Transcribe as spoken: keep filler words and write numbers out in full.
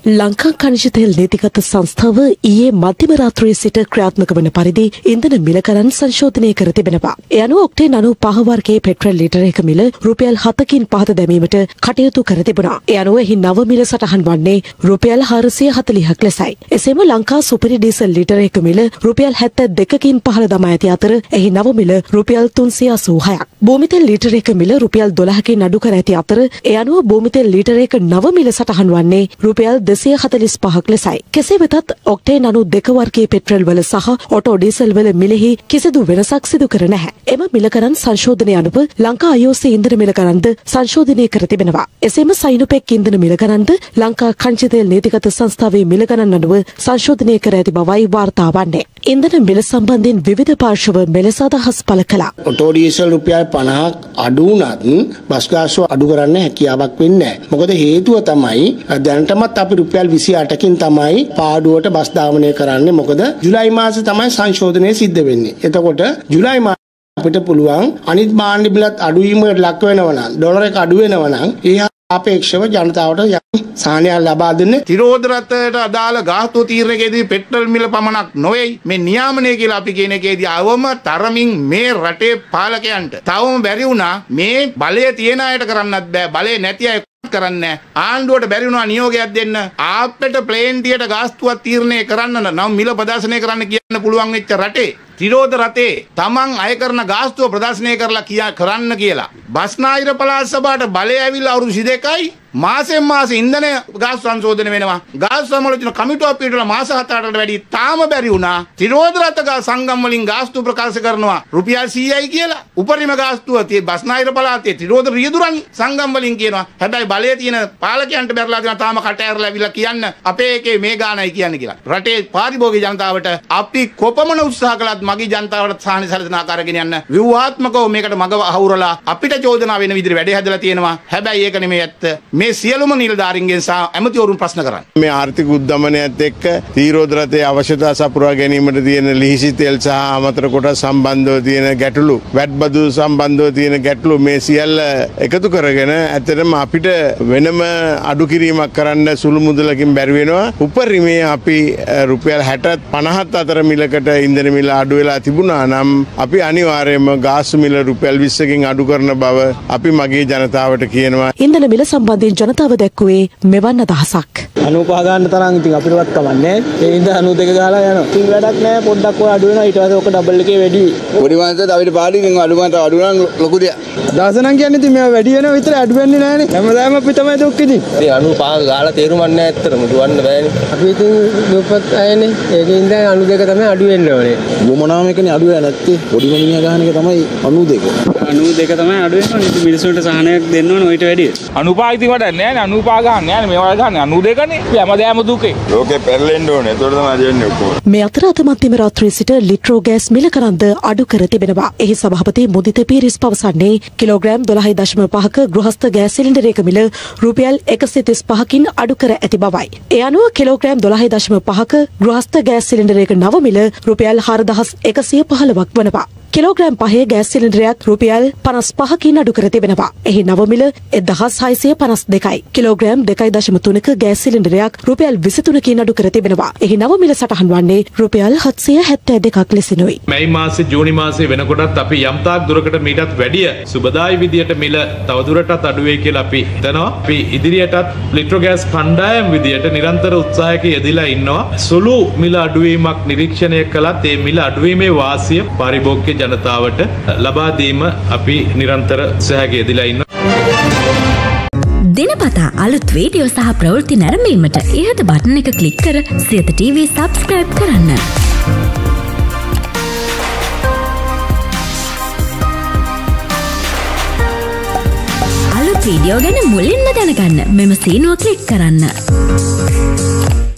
ලංකා ඛනිජ තෙල් නීතිගත සංස්ථාව ඊයේ මධ්‍යම රාත්‍රියේ සිට ක්‍රියාත්මක වන පරිදි ඉන්ධන මිල ගණන් සංශෝධනය කර තිබෙනවා. ඒ අනුව ඔක්ටේන් නව්වය වර්ගයේ පෙට්‍රල් ලීටරයක මිල රුපියල් හතකින් පහත දැමීමට කටයුතු කර තිබුණා. ඒ අනුව එහි නව මිල සටහන් වන්නේ රුපියල් හාරසිය හතළිහක් ලෙසයි. එසේම ලංකා සුපිරි ඩීසල් ලීටරයක මිල රුපියල් හැත්තෑ දෙකකින් පහළ දමා ඇති අතර එහි නව මිල රුපියල් තුන්සිය අසූහයක්. භූමිතෙල් ලීටරයක මිල රුපියල් දොළහකින් අඩු කර ඇති අතර ඒ අනුව භූමිතෙල් ලීටරයක නව මිල සටහන් වන්නේ රුපියල් දෙසිය හතළිස් පහක් ලෙසයි. කෙසේ වෙතත් ඔක්ටේන් නව්වය වර්ගයේ පෙට්‍රල් වල සහ ඔටෝ ඩීසල් වල මිලෙහි කිසිදු වෙනසක් සිදු කර නැහැ. එම මිල ගණන් සංශෝධනය අනුව ලංකා අයි ඕ සී ඉන්ධන මිල ගණන්ද සංශෝධනය කර තිබෙනවා. එසේම සයිනුපෙක් ඉන්ධන මිල ගණන්ද ලංකා ඛනිජ තෙල් නීතිගත සංස්ථාවේ මිල ගණන් අනුව සංශෝධනය කර ඇති බවයි වාර්තා වන්නේ. ඉන්ධන මිල සම්බන්ධයෙන් විවිධ පාර්ශව මෙලෙස අදහස් පළ කළා. ඔටෝ ඩීසල් රුපියල් පනහක් අඩු වුණත් බස් ගාස්තුව අඩු කරන්න හැකියාවක් වෙන්නේ නැහැ. මොකද හේතුව තමයි දැනටමත් අපි රුපියල් විසි අටකින් තමයි පාඩුවට බස් ධාවනය කරන්නේ. මොකද ජුලයි මාසේ තමයි සංශෝධනය සිද්ධ වෙන්නේ. එතකොට ජුලයි මාසේ අපිට පුළුවන් අනිත් භාණ්ඩ බිලත් අඩු වීමකට ලක් වෙනවා නම් ඩොලර් එක අඩු වෙනවා නම් ඒ අපේක්ෂව ජනතාවට යම් සාහනයක් ලබා දෙන්නේ. තිරෝධ රථයට අදාළ ගාස්තු තීරණයකදී පෙට්‍රල් මිල පමණක් නොවේ මේ නියාමනය කියලා අපි කියන එකේදී අවම තරමින් මේ රටේ පාලකයන්ට තවම බැරි වුණා මේ බලය තියෙන අයට කරන්නත් බෑ බලය නැති අය කරන්නේ ආණ්ඩුවට බැරි වුණා නියෝගයක් දෙන්න ආප්පෙට ප්ලේන් ටියට ගාස්තුවක් තීරණය කරන්න නම් මිල ප්‍රදර්ශනය කරන්න කියන්න පුළුවන් වෙච්ච රටේ තිරෝධ රථේ තමන් අය කරන ගාස්තුව ප්‍රදර්ශනය කරලා කියා කරන්න කියලා බස්නාහිර පළාත් සභාවට බලය ඇවිල්ලා අවුරුදු විසි දෙකයි මාසෙන් මාස ඉන්ධන ගාස්තු සංශෝධනය වෙනවා. ගාස්තු සමාලෝචන කමිටුවක් පිටුවල මාස හත අටකට වැඩි තාම බැරි වුණා. තිරෝධ රථ සංගම් වලින් ගාස්තු ප්‍රකාශ කරනවා රුපියල් සීයයි කියලා. උපරිම ගාස්තුව tie බස්නාහිර පළාතේ තිරෝධ රියදුරන් සංගම් වලින් කියනවා. හැබැයි බලය තියෙන පාලකයන්ට බැරලා දෙනවා තාම කට ඇරලා ඇවිල්ලා කියන්න අපේ එකේ මේ ගානයි කියන්නේ කියලා. රටේ පාරිභෝගික ජනතාවට අපි කොපමණ උත්සාහ කළත් මගේ ජනතාවට සාහන සැලසෙන ආකාරයෙන් යන්න ව්‍යුහාත්මකව මේකට මග අහුරලා අපිට චෝදනා වෙන විදිහට වැඩේ හදලා තියෙනවා. හැබැයි ඒක නෙමෙයි ඇත්ත. මේ සියලුම නිලධාරීන්ගෙන් සහ ඇමතිවරුන් ප්‍රශ්න කරන්නේ. මේ ආර්ථික උද්දමනයත් එක්ක තිරෝධ රථයේ අවශ්‍යතා සපුරා ගැනීමට තියෙන ලිහිසි තෙල් සහ අමතර කොටස් සම්බන්ධව තියෙන ගැටලු, වැට් බදු සම්බන්ධව තියෙන ගැටලු මේ සියල්ල එකතු කරගෙන ඇත්තටම අපිට වෙනම අඩු කිරීමක් කරන්න සුළු මුදලකින් බැරි වෙනවා. උපරිමයේ අපි රුපියල් හැටත් පනහත් අතර මිලකට ඉන්ධන මිල අඩු වෙලා තිබුණා නම් අපි අනිවාර්යයෙන්ම ගාස්තු මිල රුපියල් විස්සකින් අඩු කරන බව අපි මගේ ජනතාවට කියනවා. ඉන්ධන මිල සම්බන්ධයෙන් ජනතාව දැක්ුවේ මෙවන් අදහසක්. අනූපහ ගන්න තරම් ඉතින් අපිටවත් කමන්නේ. ඒ ඉඳ අනූ දෙක ගාලා යනවා. ඉතින් වැඩක් නැහැ පොඩ්ඩක් ඔය අඩු වෙනවා ඊට පස්සේ ඔක ඩබල් එකේ වැඩි වෙයි. පොඩි වංශයට අපිට පාඩි ඉතින් අඩු ගන්නට අඩු නම් ලොකු දෙයක්. දාසනම් කියන්නේ ඉතින් මේවා වැඩි වෙනවා විතර අඩු වෙන්නේ නැහනේ. හැමදාම අපි තමයි දුක් ඉතින්. ඉතින් අනූපහ ගාලා තේරුමක් නැහැ ඇත්තටම දුවන්න බෑනේ. අපි ඉතින් දුප්පත් අයනේ. ඒකෙන් ඉඳන් අනූ දෙක තමයි අඩු වෙන්න ඕනේ. වොමනාම එකනේ අඩු වෙන්නේ නැත්තේ. පොඩි මිනිහා ගහන එක තමයි අනූ දෙක. අනූ දෙක තමයි අඩු වෙනවා. ඉතින් මිනිස්සුන්ට සහනයක් දෙන්න ඕනේ ඊට වැඩිය. අනූපා ඉතින් වඩා නැහැ නේ අනූපා ගන්න නැහැ මේවා ගන්න අනූ දෙකනේ. අපි හැමදාම දුකේ. ලෝකේ පෙරලෙන්න ඕනේ. ඒතකොට තමයි දෙන්නේ ඔක්කොම. මේ අතර අද මධ්‍යම රාත්‍රියේ සිට ලිට්‍රෝ ගෑස් මිල ගණන්ද අඩු කර තිබෙනවා. එහි සභාපති මුදිත පීරිස් පවසන්නේ කිලෝග්‍රෑම් දොළහයි දශම පහක ගෘහස්ත ගෑස් සිලින්ඩරයක මිල රුපියල් එකසිය තිස් පහකින් අඩු කර ඇති බවයි. ඒ අනුව කිලෝග්‍රෑම් දොළහයි දශම පහක ගෘහස්ත ගෑස් සිලින්ඩරයක නව මිල රුපියල් හාරදහස් එකසිය පහළොවක් වනවා. කිලෝග්‍රෑම් පහේ ගෑස් සිලින්ඩරයක් රුපියල් පනස් පහකින් අඩු කර තිබෙනවා. එහි නව මිල එක්දහස් හයසිය පනස් දෙකයි. කිලෝග්‍රෑම් දෙකයි දශම තුනක ගෑස් සිලින්ඩරයක් රුපියල් විසි තුනකින් අඩු කර තිබෙනවා. එහි නව මිල සටහන් වන්නේ රුපියල් හත්සිය හැත්තෑ දෙකක් ලෙසිනුයි. මැයි මාසේ ජූනි මාසේ වෙනකොටත් අපි යම් තාක් දුරකට මීටත් වැඩිය සුබදායි විදියට මිල තවදුරටත් අඩු වෙයි කියලා අපි හිතනවා. අපි ඉදිරියටත් ලිට්‍රෝ ගෑස් කණ්ඩායම් විදියට නිරන්තර උත්සාහයක යෙදিলা ඉන්නවා. සුළු මිල අඩුවීමක් නිරීක්ෂණය කළත් ඒ මිල අඩුවීමේ වාසිය පාරිභෝගික ජනතාවට ලබා දීම අපි නිරන්තර උත්සාහයක යෙදিলা ඉන්නවා. දිනපතා අලුත් වීඩියෝ සහ ප්‍රවෘත්ති නැරඹීමට ඉහත බටන් එක ක්ලික් කර සියත ටීවී සබ්ස්ක්‍රයිබ් කරන්න. අලුත් වීඩියෝ ගැන මුලින්ම දැනගන්න මෙම සීනුව ක්ලික් කරන්න.